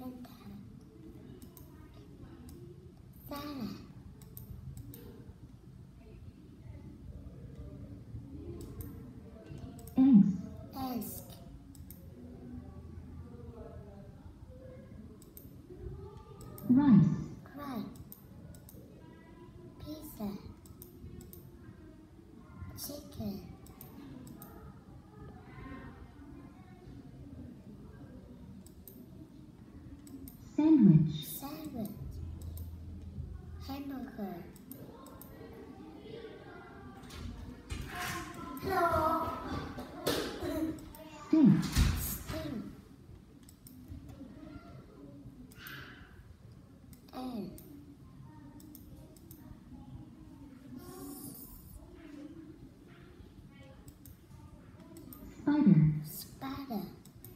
Panther. Salad. Eggs. Eggs. Rice. Rice. Pizza. Chicken. Sandwich. Sandwich. Hamburger. Hello. Steak. Steam. And Spider. spider.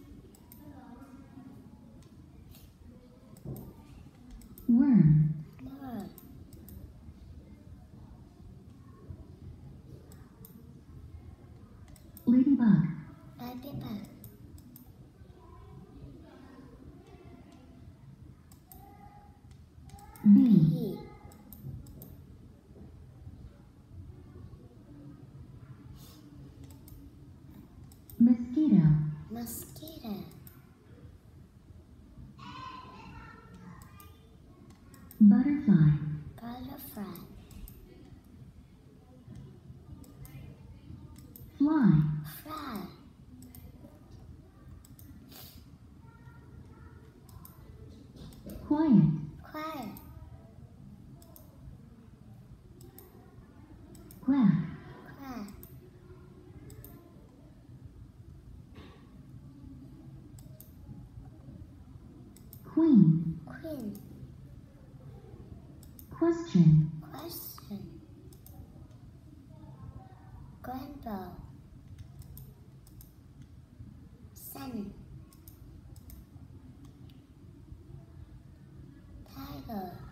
Worm. Bird. Ladybug. Ladybug. Bee. Bee. Mosquito. Mosquito. Butterfly. Butterfly. Fly. Fly. Quiet. Quiet. Quack. Quack. Queen. Queen. Question. Question. Rainbow. Sun. Tiger.